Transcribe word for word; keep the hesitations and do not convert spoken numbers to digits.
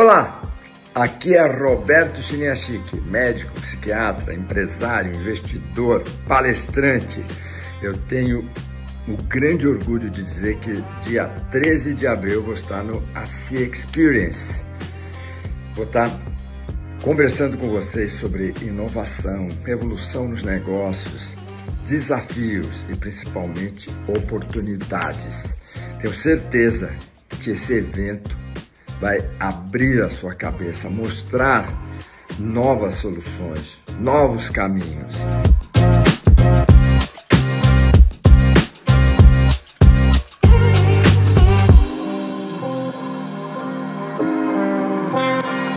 Olá, aqui é Roberto Chiniachik, médico, psiquiatra, empresário, investidor, palestrante. Eu tenho o grande orgulho de dizer que dia treze de abril eu vou estar no A C I Experience. Vou estar conversando com vocês sobre inovação, revolução nos negócios, desafios e principalmente oportunidades. Tenho certeza que esse evento vai abrir a sua cabeça, mostrar novas soluções, novos caminhos.